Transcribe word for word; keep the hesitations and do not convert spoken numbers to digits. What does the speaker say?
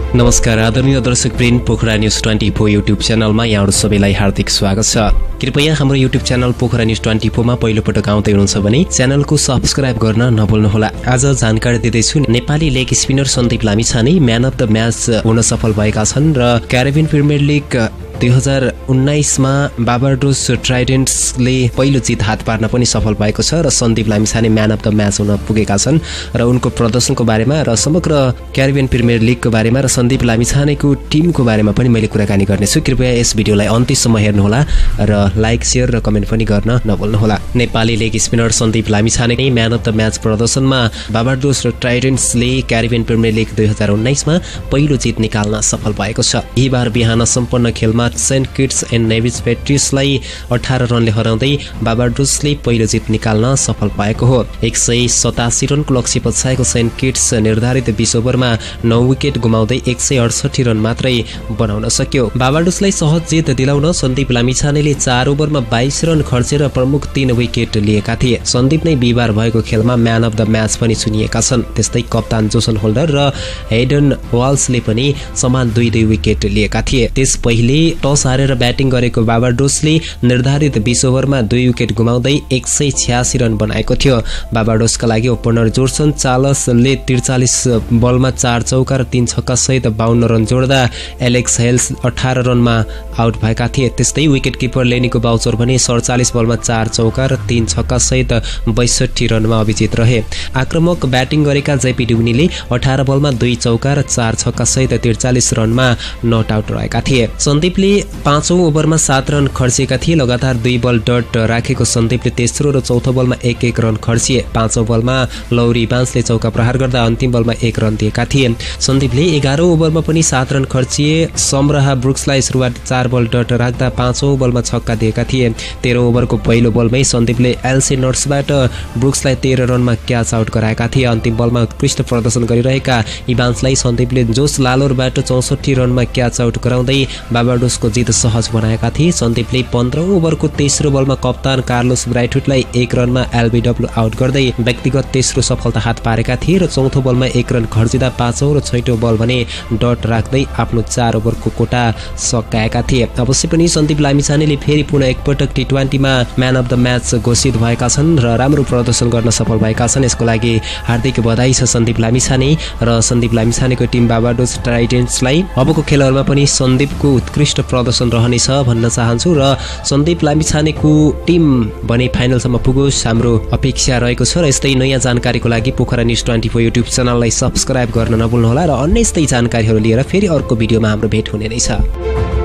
नमस्कार आदरणीय दर्शकवृन्द, Pokhara news twenty four YouTube च्यानलमा यहाँहरू सबैलाई हार्दिक स्वागत छ। कृपया हाम्रो YouTube channel Pokhara news twenty four मा पहिलोपटक आउँदै हुनुहुन्छ भने च्यानलको सब्स्क्राइब गर्न नभुल्नुहोला। आज जानकारी दिँदैछु। Nepali leg spinner Sandeep Lamichhane man of the match हुन सफल भएका छन् र क्यारिबियन प्रिमियर लिग दुई हजार उन्नाइसमा बाबाडोस ट्राइडेन्ट्सले पहिलो जित हात पार्न पनि सफल भएको छ र Sandeep Lamichhane man of the match हुन पुगेका छन् र उनको प्रदर्शनको बारेमा र समग्र क्यारिबियन प्रिमियर लिगको बारेमा र सन्दीप लामिछानेको टिमको बारेमा पनि मैले कुराकानी गर्नेछु। कृपया यस भिडियोलाई अन्त्यसम्म हेर्नुहोला र लाइक शेयर र कमेन्ट पनि गर्न नभुल्नुहोला। Nepali leg spinner Sandeep Lamichhane man of the match प्रदर्शनमा बाबाडोस ट्राइडेन्ट्सले क्यारिबियन प्रिमियर लिग दुई हजार उन्नाइसमा पहिलो जित निकाल्न सफल भएको छ। यहीबार बिहान सम्पन्न खेलमा सेन्ट किट्स एन्ड नेभिस पेट्रियट्सलाई अठार रनले हराउँदै बाबाडोसले पहिलो जित निकाल्न सफल भएको हो। एक सय सतासी रनको लक्ष्य पछ्याएको सेन्ट किट्स निर्धारित बीस ओभरमा नौ विकेट गुमाउँदै एक सय अडसठी रन मात्रै बनाउन सक्यो। बाबाडोसलाई सहज जित दिलाउन सन्दीप लामिछानेले चार ओभरमा बाइस रन खर्चेर प्रमुख तीन विकेट लिएका थिए। सन्दीप नै बिहिबार भएको खेलमा म्यान अफ द म्याच पनि चुनिएका छन्। त्यस्तै कप्तान जोसन होल्डर र हेडन वाल्सले पनि समान दुई दुई विकेट लिएका थिए। त्यस पहिले टस हारेर ब्याटिङ गरेको बाबाडोसले निर्धारित बीस ओभरमा दुई विकेट गुमाउँदै एक सय छ्यासी रन बनाएको थियो। बाबाडोसका लागि ओपनर जोर्सन चार्ल्सले त्रिचालिस बलमा चार चौका र तीन छक्का सहित बाहन्न रन जोड्दा एलेक्स हेल्स अठार रनमा आउट भएका थिए। त्यस्तै विकेट किपर लेनीको बाउचर भने सडचालिस बलमा चार चौका र तीन छक्का सहित बैसठी रनमा अभिजित रहे। आक्रमक ब्याटिङ गरेका जेपी ड्युनीले अठार बलमा दुई चौका र चार छक्का सहित त्रिचालिस रनमा नट आउट रहेका थिए। सन्दीपले पाँचौं ओभरमा सात रन खर्चिएका थिए। लगातार दुई बल डट राखेको सन्दीपले तेस्रो र चौथो बलमा एक एक रन खर्चिए। पाँचौं बलमा लौरी बान्सले चौका प्रहार गर्दा अन्तिम बलमा एक रन दिएका थिए। सन्दीपले एघारौं ओभरमा पनि सात रन खर्चिए। समराहा ब्रुक्सलाई सुरुवात चार बल डट राख्दा पाँचौं बलमा छक्का दिएका थिए। तेह्रौं ओभरको पहिलो बलमै सन्दीपले एलसी नट्सबाट ब्रुक्सलाई तेह्र रनमा क्याच आउट गराएका थिए। अन्तिम बलमा उत्कृष्ट प्रदर्शन गरिरहेका इभान्सलाई सन्दीपले जोस लालोरबाट चौसठी रनमा क्याच आउट गराउँदै बाबाडोसको जित सहज बनाएका थिए। सन्दीपले पन्ध्रौं ओभरको तेस्रो बलमा कप्तान कार्लोस ब्राइटवुडलाई एक रनमा एलबीडब्ल्यू आउट गर्दै व्यक्तिगत तेस्रो सफलता हात पारेका थिए र चौथो बलमा एक रन खर्चिँदा पाँचौं र छैटौं बल भने डट राख्दै आफ्नो चार ओभरको कोटा सकाएका थिए। अवश्य पनि सन्दीप लामिछानेले फेरि पुनः एकपटक टी ट्वेन्टीमा म्यान अफ द म्याच घोषित भएका छन् र राम्रो प्रदर्शन गर्न सफल भएका छन्। यसको लागि हार्दिक बधाई छ सन्दीप लामिछाने र सन्दीप लामिछानेको टिम बाबाडोस ट्राइडेन्ट्सलाई। अबको खेलहरूमा पनि सन्दीपको उत्कृष्ट प्रदर्शन रहनेछ भन्न चाहन्छु र सन्दीप लामिछानेको टिम भने फाइनलसम्म पुगोस् हाम्रो अपेक्षा रहेको छ। र यस्तै नयाँ जानकारीको लागि Pokhara news twenty four YouTube च्यानललाई सब्स्क्राइब गर्न नभुल्नुहोला र अन्य यस्तै जानकारीहरू लिएर फेरि अर्को भिडियोमा हाम्रो भेट हुने नै छ।